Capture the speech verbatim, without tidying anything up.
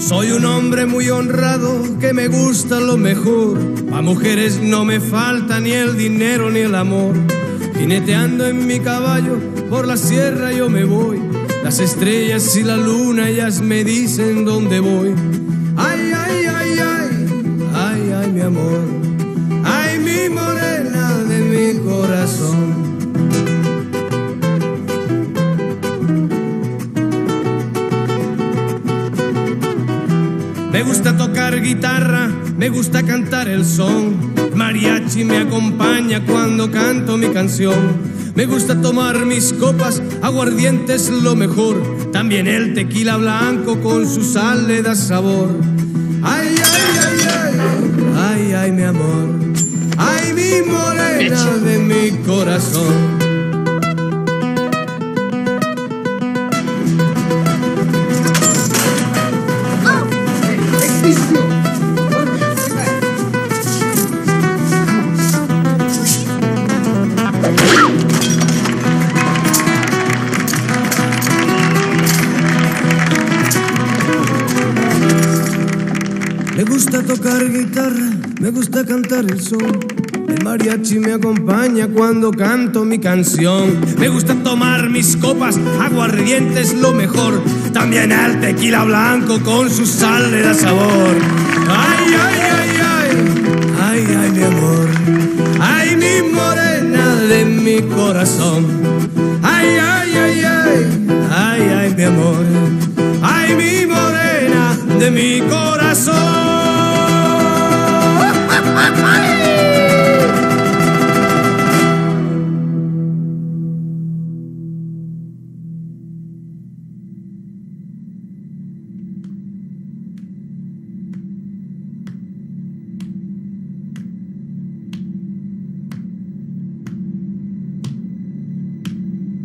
Soy un hombre muy honrado que me gusta lo mejor. A mujeres no me falta ni el dinero ni el amor. Jineteando en mi caballo por la sierra yo me voy. Las estrellas y la luna ellas me dicen dónde voy. Ay, ay, ay, ay, ay, ay, mi amor. Ay, mi morena de mi corazón. Me gusta tocar guitarra, me gusta cantar el son. Mariachi me acompaña cuando canto mi canción. Me gusta tomar mis copas, aguardiente es lo mejor. También el tequila blanco con su sal le da sabor. Ay, ay, ay, ay, ay, ay, mi amor. Ay, mi morena de mi corazón. Me gusta tocar guitarra, me gusta cantar el son. El mariachi me acompaña cuando canto mi canción. Me gusta tomar mis copas, aguardiente es lo mejor. También el tequila blanco con su sal le da sabor. Ay, ay, ay, ay, ay, ay, mi amor. Ay, mi morena de mi corazón. Ay, ay, ay, ay, ay, ay, mi amor. Ay, mi morena de mi corazón.